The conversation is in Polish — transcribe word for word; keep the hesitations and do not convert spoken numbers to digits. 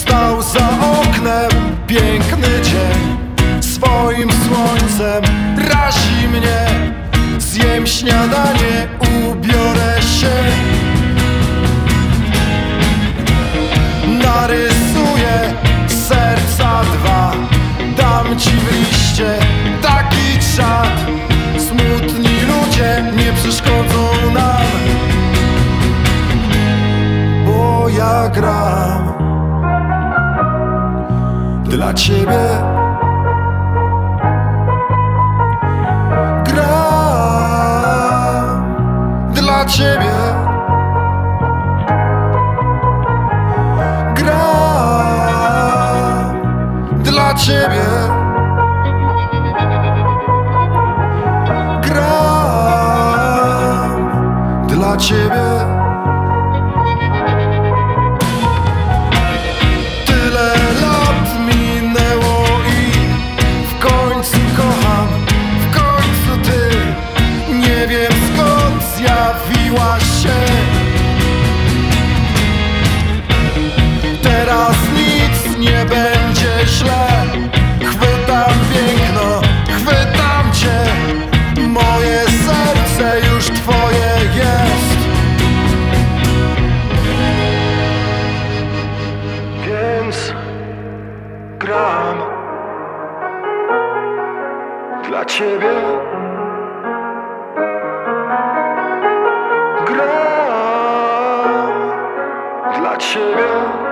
Stał za oknem piękny dzień, swoim słońcem razi mnie. Zjem śniadanie, ubiorę się, narysuję serca dwa, dam ci w liście taki czad. Smutni ludzie nie przeszkodzą nam, bo ja gram dla ciebie. Gram dla ciebie. Gram dla ciebie. Gram dla ciebie. Tyle lat minęło i w końcu kocham, w końcu ty. Nie wiem skąd zjawiłaś się. Teraz nic nie będzie źle. Chwytam piękno, chwytam cię. Moje serce już twoje jest. Więc gram dla ciebie. Gram dla ciebie.